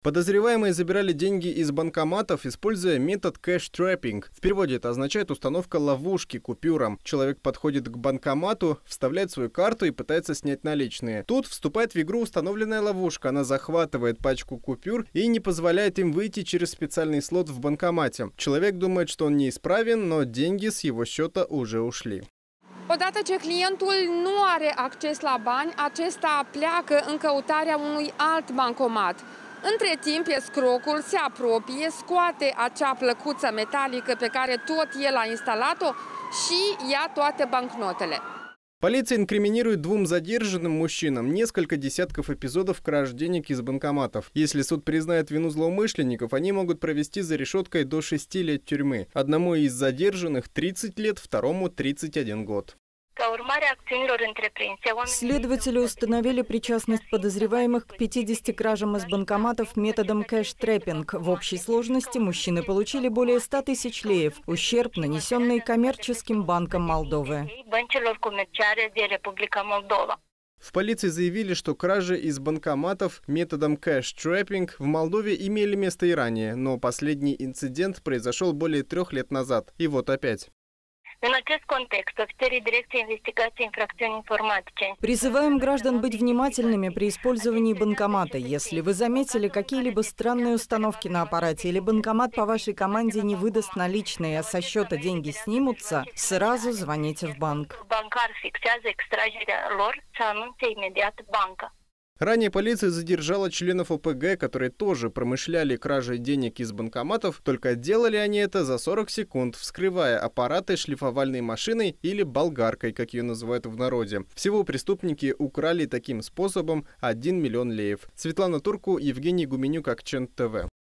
Подозреваемые забирали деньги из банкоматов, используя метод кэш-трэппинг. В переводе это означает установка ловушки купюрам. Человек подходит к банкомату, вставляет свою карту и пытается снять наличные. Тут вступает в игру установленная ловушка. Она захватывает пачку купюр и не позволяет им выйти через специальный слот в bancomat. Человек думает, что он неисправен, но деньги с его счета уже ушли. Odată ce clientul nu are acces la bani, acesta pleacă în căutarea unui alt bancomat. Între timp, escrocul se apropie, scoate acea plăcuță metalică pe care tot el a instalat-o și ia toate bancnotele. Полиция инкриминирует двум задержанным мужчинам несколько десятков эпизодов краж денег из банкоматов. Если суд признает вину злоумышленников, они могут провести за решеткой до 6 лет тюрьмы. Одному из задержанных 30 лет, второму 31 год. Следователи установили причастность подозреваемых к 50 кражам из банкоматов методом кэш-трэппинг. В общей сложности мужчины получили более 100 тысяч леев, ущерб, нанесенный коммерческим банкам Молдовы. В полиции заявили, что кражи из банкоматов методом кэш-трэппинг в Молдове имели место и ранее, но последний инцидент произошел более 3 лет назад. И вот опять. Призываем граждан быть внимательными при использовании банкомата. Если вы заметили какие-либо странные установки на аппарате или банкомат по вашей команде не выдаст наличные, а со счета деньги снимутся, сразу звоните в банк. Ранее полиция задержала членов ОПГ, которые тоже промышляли кражей денег из банкоматов, только делали они это за 40 секунд, вскрывая аппараты шлифовальной машиной или болгаркой, как ее называют в народе. Всего преступники украли таким способом 1 миллион леев. Светлана Турку, Евгений Гуменюк, Акчент ТВ.